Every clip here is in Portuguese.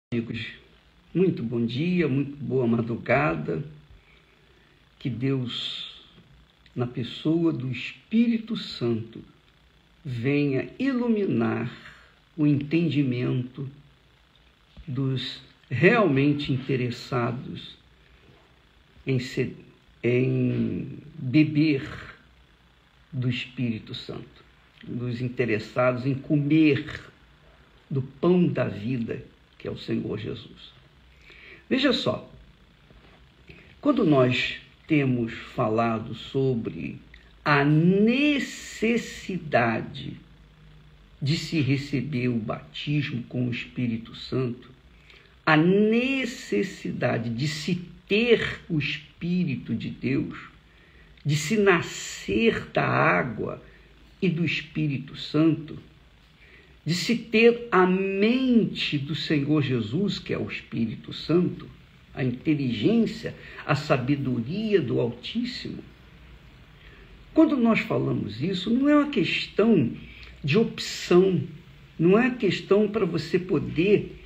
Amigos, muito bom dia, muito boa madrugada. Que Deus, na pessoa do Espírito Santo, venha iluminar o entendimento dos realmente interessados em beber do Espírito Santo, dos interessados em comer do pão da vida, que é o Senhor Jesus. Veja só, quando nós temos falado sobre a necessidade de se receber o batismo com o Espírito Santo, a necessidade de se ter o Espírito de Deus, de se nascer da água e do Espírito Santo, de se ter a mente do Senhor Jesus, que é o Espírito Santo, a inteligência, a sabedoria do Altíssimo. Quando nós falamos isso, não é uma questão de opção, não é questão para você poder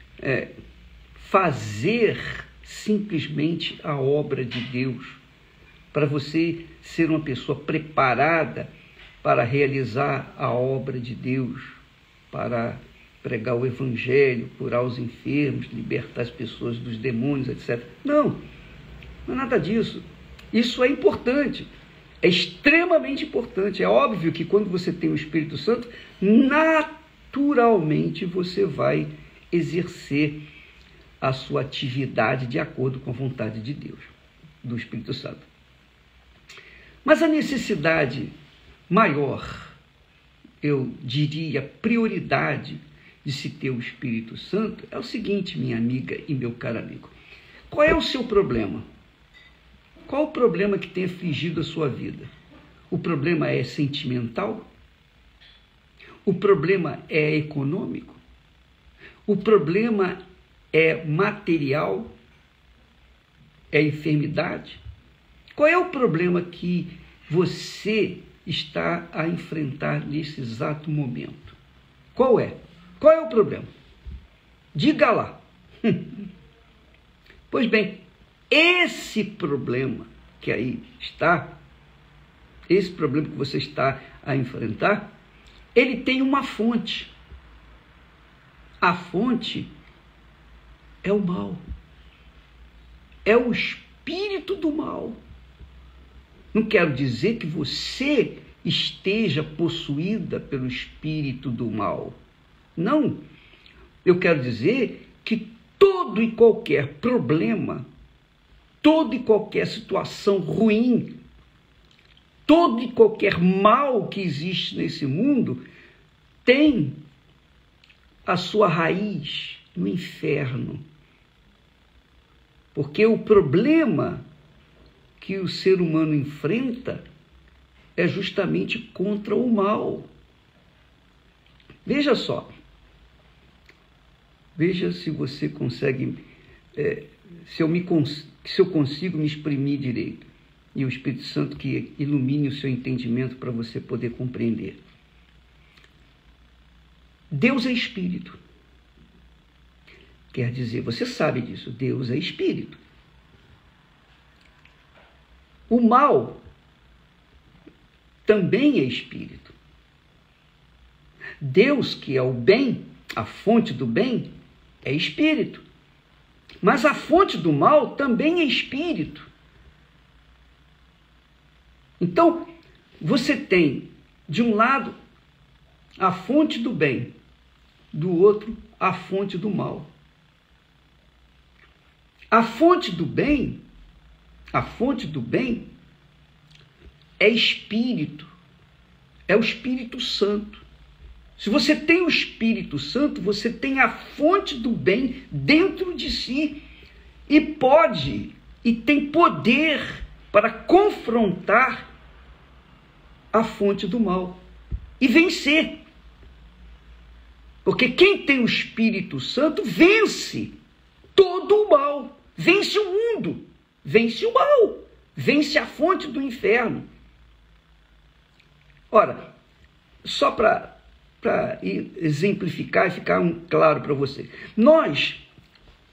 fazer simplesmente a obra de Deus, para você ser uma pessoa preparada para realizar a obra de Deus, para pregar o Evangelho, curar os enfermos, libertar as pessoas dos demônios, etc. Não é nada disso. Isso é importante, é extremamente importante. É óbvio que quando você tem o Espírito Santo, naturalmente você vai exercer a sua atividade de acordo com a vontade de Deus, do Espírito Santo. Mas a necessidade maior, eu diria, prioridade de se ter o Espírito Santo é o seguinte, minha amiga e meu caro amigo. Qual é o seu problema? Qual o problema que tem afligido a sua vida? O problema é sentimental? O problema é econômico? O problema é material? É enfermidade? Qual é o problema que você está a enfrentar nesse exato momento? Qual é? Qual é o problema? Diga lá. Pois bem, esse problema que aí está, esse problema que você está a enfrentar, ele tem uma fonte. A fonte é o mal. É o espírito do mal. Não quero dizer que você esteja possuída pelo espírito do mal. Não. Eu quero dizer que todo e qualquer problema, toda e qualquer situação ruim, todo e qualquer mal que existe nesse mundo tem a sua raiz no inferno. Porque o problema que o ser humano enfrenta é justamente contra o mal. Veja só. Veja se você consegue, se eu consigo me exprimir direito. E o Espírito Santo que ilumine o seu entendimento para você poder compreender. Deus é Espírito. Quer dizer, você sabe disso, Deus é Espírito. O mal também é espírito. Deus, que é o bem, a fonte do bem, é espírito. Mas a fonte do mal também é espírito. Então, você tem, de um lado, a fonte do bem, do outro, a fonte do mal. A fonte do bem é espírito, é o Espírito Santo. Se você tem o Espírito Santo, você tem a fonte do bem dentro de si e tem poder para confrontar a fonte do mal e vencer. Porque quem tem o Espírito Santo vence todo o mal, vence o mundo, vence o mal, vence a fonte do inferno. Ora, só para exemplificar e ficar claro para você, nós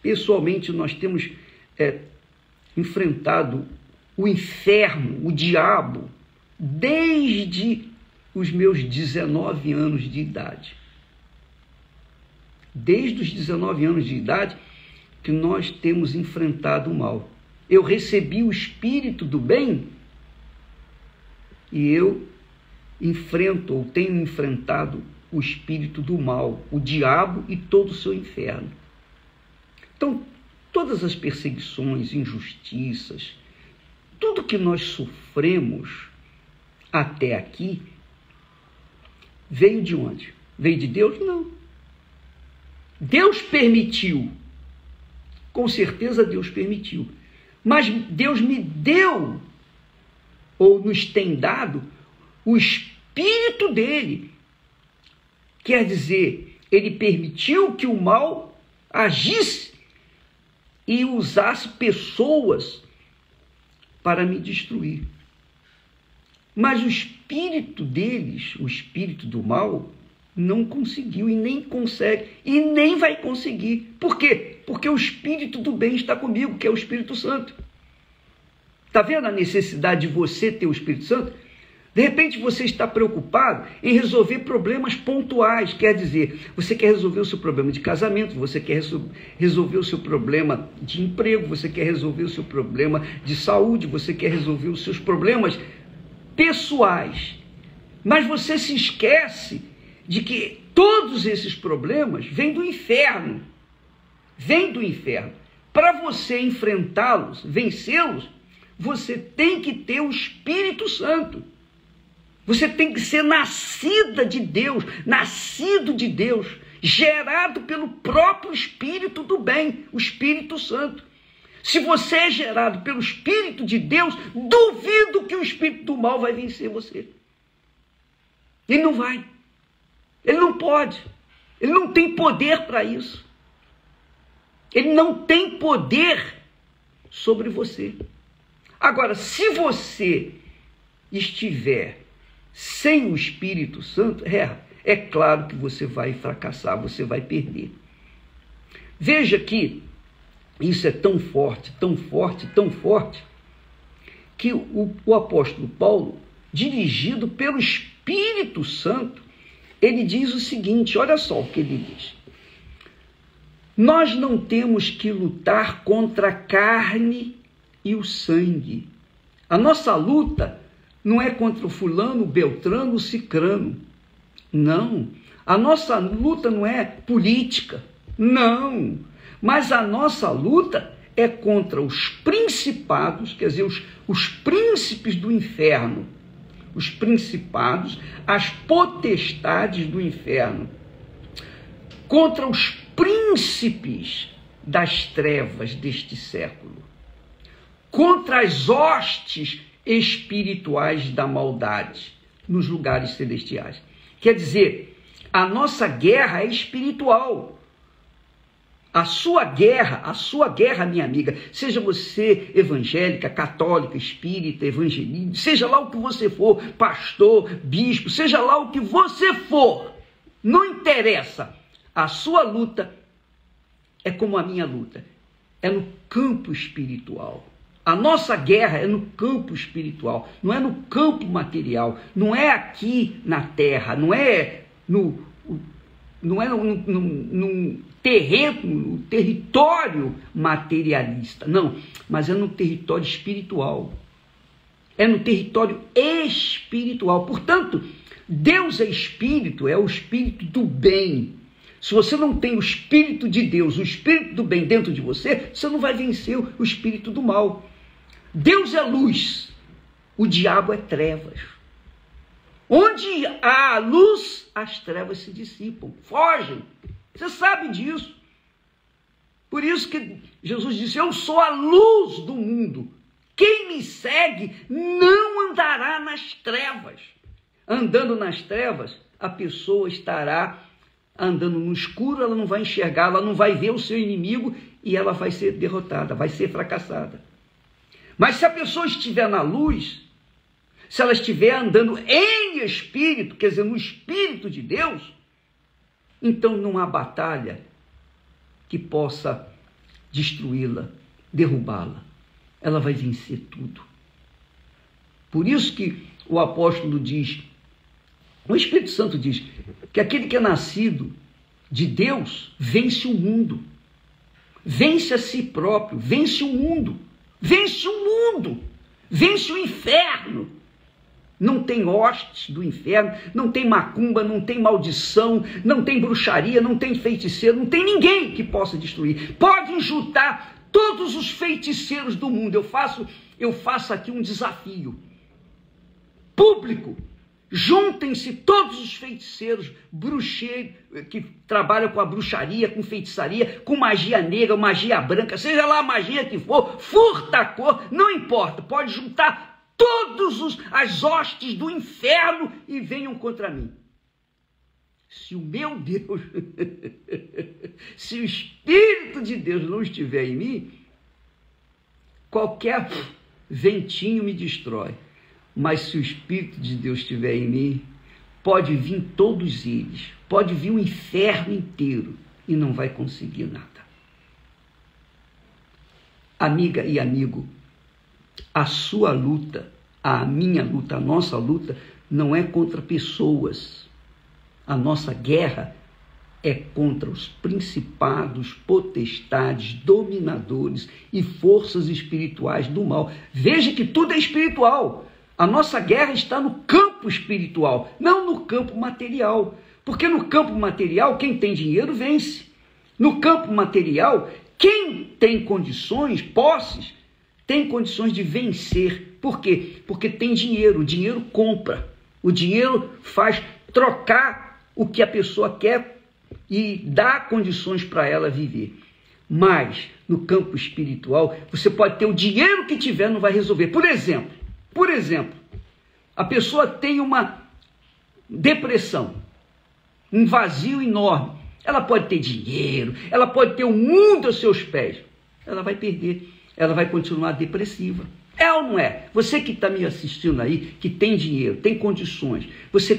pessoalmente, nós temos enfrentado o inferno, o diabo, desde os meus 19 anos de idade. Desde os 19 anos de idade que nós temos enfrentado o mal. Eu recebi o espírito do bem e eu enfrento, ou tenho enfrentado o espírito do mal, o diabo e todo o seu inferno. Então, todas as perseguições, injustiças, tudo que nós sofremos até aqui, veio de onde? Veio de Deus? Não. Deus permitiu. Com certeza Deus permitiu. Mas Deus me deu, ou nos tem dado, o Espírito dele. Quer dizer, ele permitiu que o mal agisse e usasse pessoas para me destruir. Mas o espírito deles, o espírito do mal, não conseguiu e nem consegue e nem vai conseguir. Por quê? Porque o espírito do bem está comigo, que é o Espírito Santo. Está vendo a necessidade de você ter o Espírito Santo? De repente você está preocupado em resolver problemas pontuais, quer dizer, você quer resolver o seu problema de casamento, você quer resolver o seu problema de emprego, você quer resolver o seu problema de saúde, você quer resolver os seus problemas pessoais. Mas você se esquece de que todos esses problemas vêm do inferno. Vêm do inferno. Para você enfrentá-los, vencê-los, você tem que ter o Espírito Santo. Você tem que ser nascida de Deus, nascido de Deus, gerado pelo próprio Espírito do bem, o Espírito Santo. Se você é gerado pelo Espírito de Deus, duvido que o Espírito do mal vai vencer você. Ele não vai. Ele não pode. Ele não tem poder para isso. Ele não tem poder sobre você. Agora, se você estiver sem o Espírito Santo, é claro que você vai fracassar, você vai perder. Veja que isso é tão forte, tão forte, tão forte, que o apóstolo Paulo, dirigido pelo Espírito Santo, ele diz o seguinte, olha só o que ele diz. Nós não temos que lutar contra a carne e o sangue. A nossa luta não é contra o fulano, o beltrano, o cicrano. Não. A nossa luta não é política. Não. Mas a nossa luta é contra os principados, quer dizer, os príncipes do inferno. Os principados, as potestades do inferno. Contra os príncipes das trevas deste século. Contra as hostes espirituais da maldade nos lugares celestiais. Quer dizer, a nossa guerra é espiritual. A sua guerra, minha amiga, seja você evangélica, católica, espírita, evangelista, seja lá o que você for, pastor, bispo, seja lá o que você for, não interessa. A sua luta é como a minha luta, é no campo espiritual. A nossa guerra é no campo espiritual, não é no campo material, não é aqui na terra, não é no terreno, no território materialista, não, mas é no território espiritual, é no território espiritual. Portanto, Deus é espírito, é o espírito do bem. Se você não tem o Espírito de Deus, o Espírito do bem dentro de você, você não vai vencer o espírito do mal. Deus é luz, o diabo é trevas. Onde há luz, as trevas se dissipam, fogem. Você sabe disso. Por isso que Jesus disse, eu sou a luz do mundo. Quem me segue não andará nas trevas. Andando nas trevas, a pessoa estará andando no escuro, ela não vai enxergar, ela não vai ver o seu inimigo e ela vai ser derrotada, vai ser fracassada. Mas se a pessoa estiver na luz, se ela estiver andando em espírito, quer dizer, no Espírito de Deus, então não há batalha que possa destruí-la, derrubá-la. Ela vai vencer tudo. Por isso que o apóstolo diz, o Espírito Santo diz, que aquele que é nascido de Deus vence o mundo, vence a si próprio, vence o mundo, vence o mundo, vence o inferno. Não tem hostes do inferno, não tem macumba, não tem maldição, não tem bruxaria, não tem feiticeiro, não tem ninguém que possa destruir. Podem juntar todos os feiticeiros do mundo. Eu faço aqui um desafio público. Juntem-se todos os feiticeiros, bruxeiros, que trabalham com a bruxaria, com feitiçaria, com magia negra, magia branca, seja lá a magia que for, furta a cor, não importa, pode juntar todas as hostes do inferno e venham contra mim. Se o meu Deus, se o Espírito de Deus não estiver em mim, qualquer ventinho me destrói. Mas se o Espírito de Deus estiver em mim, pode vir todos eles, pode vir o inferno inteiro e não vai conseguir nada. Amiga e amigo, a sua luta, a minha luta, a nossa luta não é contra pessoas. A nossa guerra é contra os principados, potestades, dominadores e forças espirituais do mal. Veja que tudo é espiritual. A nossa guerra está no campo espiritual, não no campo material. Porque no campo material, quem tem dinheiro vence. No campo material, quem tem condições, posses, tem condições de vencer. Por quê? Porque tem dinheiro, o dinheiro compra. O dinheiro faz trocar o que a pessoa quer e dá condições para ela viver. Mas, no campo espiritual, você pode ter o dinheiro que tiver, não vai resolver. Por exemplo, a pessoa tem uma depressão, um vazio enorme. Ela pode ter dinheiro, ela pode ter o mundo aos seus pés. Ela vai perder, ela vai continuar depressiva. É ou não é? Você que está me assistindo aí, que tem dinheiro, tem condições, você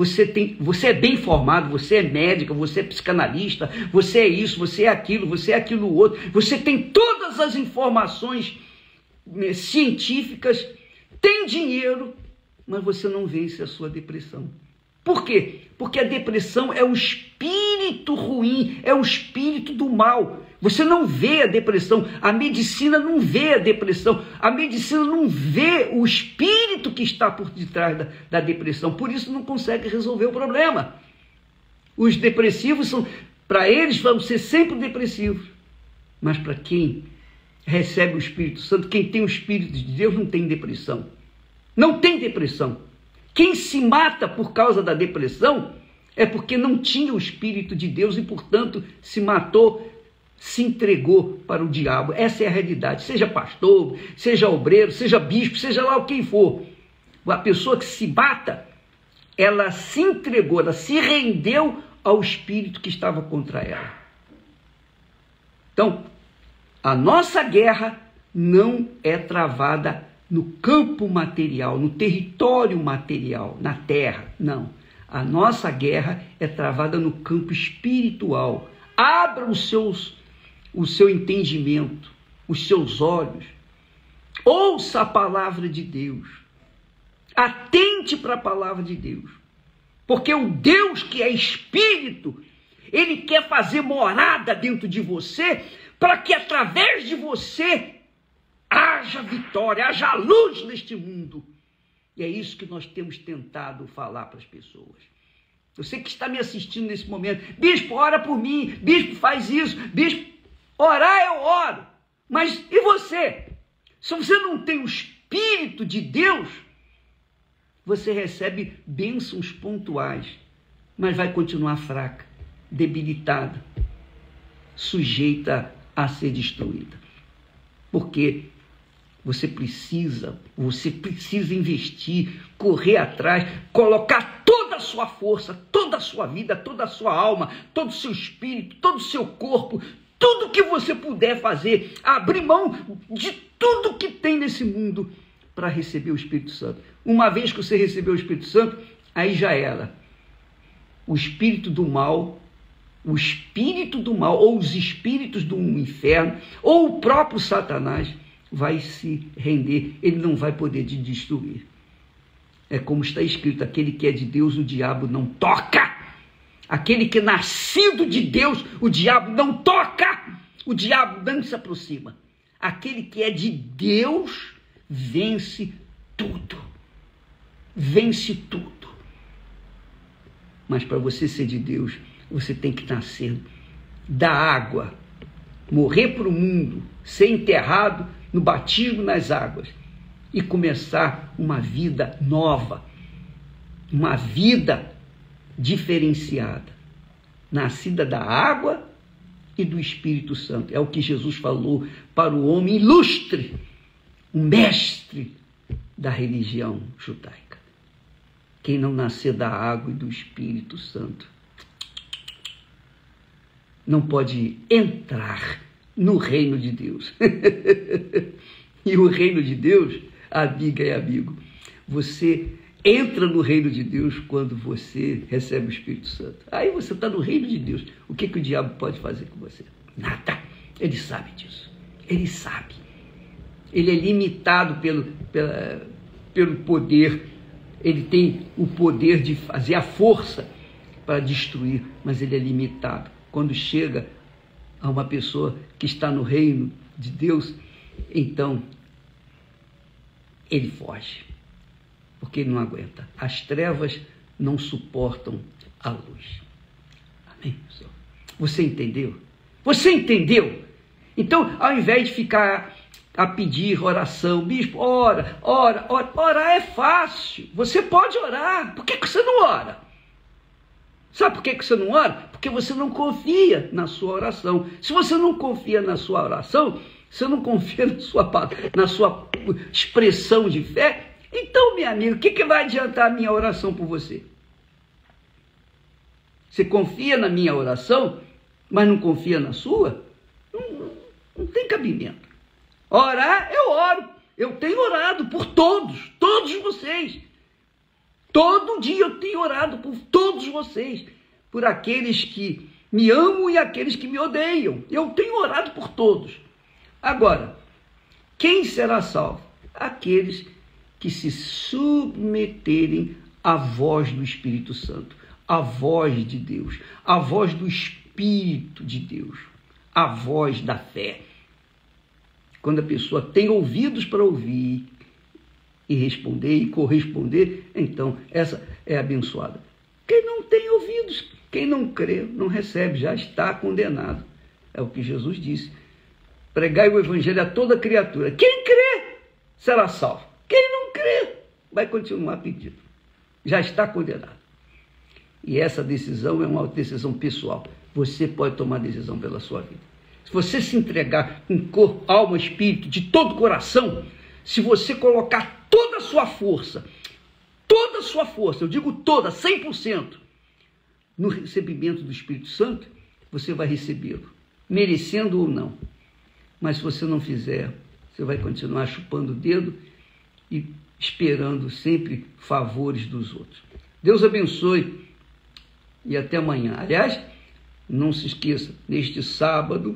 é bem formado, você é médica, você é psicanalista, você é isso, você é aquilo outro, você tem todas as informações científicas, tem dinheiro, mas você não vence a sua depressão. Por quê? Porque a depressão é o espírito ruim, é o espírito do mal. Você não vê a depressão, a medicina não vê a depressão, a medicina não vê o espírito que está por detrás da depressão, por isso não consegue resolver o problema. Os depressivos para eles vão ser sempre depressivos, mas para quem recebe o Espírito Santo, quem tem o Espírito de Deus não tem depressão. Não tem depressão. Quem se mata por causa da depressão é porque não tinha o Espírito de Deus e, portanto, se matou, se entregou para o diabo. Essa é a realidade. Seja pastor, seja obreiro, seja bispo, seja lá quem for. A pessoa que se mata, ela se entregou, ela se rendeu ao espírito que estava contra ela. Então, a nossa guerra não é travada no campo material, no território material, na terra, não. A nossa guerra é travada no campo espiritual. Abra o seu entendimento, os seus olhos. Ouça a palavra de Deus. Atente para a palavra de Deus. Porque o Deus que é espírito, ele quer fazer morada dentro de você, para que através de você haja vitória, haja luz neste mundo. E é isso que nós temos tentado falar para as pessoas. Você que está me assistindo nesse momento, bispo, ora por mim, bispo, faz isso, bispo, orar eu oro. Mas e você? Se você não tem o Espírito de Deus, você recebe bênçãos pontuais, mas vai continuar fraca, debilitada, sujeita a ser destruída. Porque você precisa investir, correr atrás, colocar toda a sua força, toda a sua vida, toda a sua alma, todo o seu espírito, todo o seu corpo, tudo que você puder fazer, abrir mão de tudo que tem nesse mundo para receber o Espírito Santo. Uma vez que você recebeu o Espírito Santo, aí já era. O espírito do mal o espírito do mal, ou os espíritos do inferno, ou o próprio Satanás vai se render, ele não vai poder te destruir. É como está escrito, aquele que é de Deus, o diabo não toca. Aquele que é nascido de Deus, o diabo não toca. O diabo não se aproxima. Aquele que é de Deus vence tudo. Vence tudo. Mas para você ser de Deus, você tem que nascer da água, morrer para o mundo, ser enterrado no batismo nas águas e começar uma vida nova, uma vida diferenciada, nascida da água e do Espírito Santo. É o que Jesus falou para o homem ilustre, o mestre da religião judaica. Quem não nascer da água e do Espírito Santo não pode entrar no reino de Deus. E o reino de Deus, amiga e amigo, você entra no reino de Deus quando você recebe o Espírito Santo. Aí você está no reino de Deus. O que o diabo pode fazer com você? Nada. Ele sabe disso. Ele sabe. Ele é limitado pelo poder. Ele tem o poder de fazer a força para destruir, mas ele é limitado. Quando chega a uma pessoa que está no reino de Deus, então ele foge, porque ele não aguenta. As trevas não suportam a luz. Amém, pessoal? Você entendeu? Você entendeu? Então, ao invés de ficar a pedir oração, bispo, ora, orar é fácil. Você pode orar. Por que você não ora? Sabe por que você não ora? Porque você não confia na sua oração. Se você não confia na sua oração, você não confia na sua expressão de fé, então, minha amiga, o que vai adiantar a minha oração por você? Você confia na minha oração, mas não confia na sua? Não tem cabimento. Orar, eu oro. Eu tenho orado por todos vocês. Todo dia eu tenho orado por todos vocês, por aqueles que me amam e aqueles que me odeiam. Eu tenho orado por todos. Agora, quem será salvo? Aqueles que se submeterem à voz do Espírito Santo, à voz de Deus, à voz do Espírito de Deus, à voz da fé. Quando a pessoa tem ouvidos para ouvir e responder e corresponder, então essa é abençoada. Quem não tem ouvidos, quem não crê, não recebe, já está condenado. É o que Jesus disse. Pregai o evangelho a toda criatura. Quem crê será salvo. Quem não crê vai continuar pedindo. Já está condenado. E essa decisão é uma decisão pessoal. Você pode tomar decisão pela sua vida. Se você se entregar com corpo, alma, espírito, de todo o coração, se você colocar toda a sua força, eu digo toda, 100%, no recebimento do Espírito Santo, você vai recebê-lo, merecendo ou não. Mas se você não fizer, você vai continuar chupando o dedo e esperando sempre favores dos outros. Deus abençoe e até amanhã. Aliás, não se esqueça, neste sábado,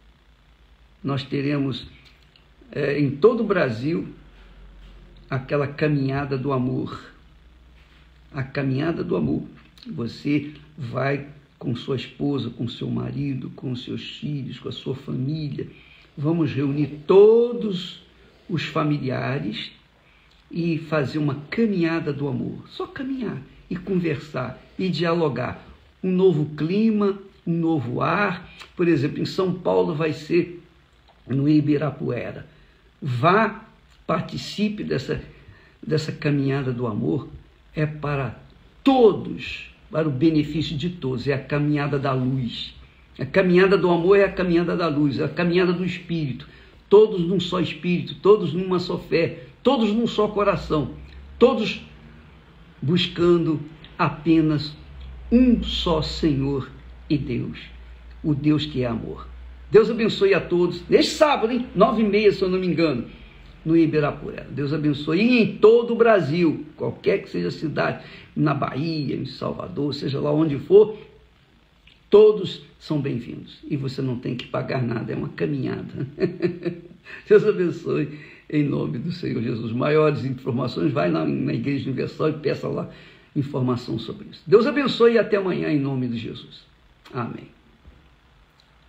nós teremos em todo o Brasil aquela caminhada do amor. A caminhada do amor. Você vai com sua esposa, com seu marido, com seus filhos, com a sua família. Vamos reunir todos os familiares e fazer uma caminhada do amor. Só caminhar e conversar e dialogar. Um novo clima, um novo ar. Por exemplo, em São Paulo vai ser no Ibirapuera. Vá, participe dessa caminhada do amor. É para todos, para o benefício de todos. É a caminhada da luz. A caminhada do amor é a caminhada da luz, é a caminhada do Espírito. Todos num só Espírito, todos numa só fé, todos num só coração, todos buscando apenas um só Senhor e Deus, o Deus que é amor. Deus abençoe a todos, neste sábado, 9h30, se eu não me engano, no Ibirapuera. Deus abençoe e em todo o Brasil, qualquer que seja a cidade, na Bahia, em Salvador, seja lá onde for, Todos são bem-vindos e você não tem que pagar nada, é uma caminhada. Deus abençoe em nome do Senhor Jesus. Maiores informações, vai na Igreja Universal e peça lá informação sobre isso. Deus abençoe e até amanhã em nome de Jesus. Amém.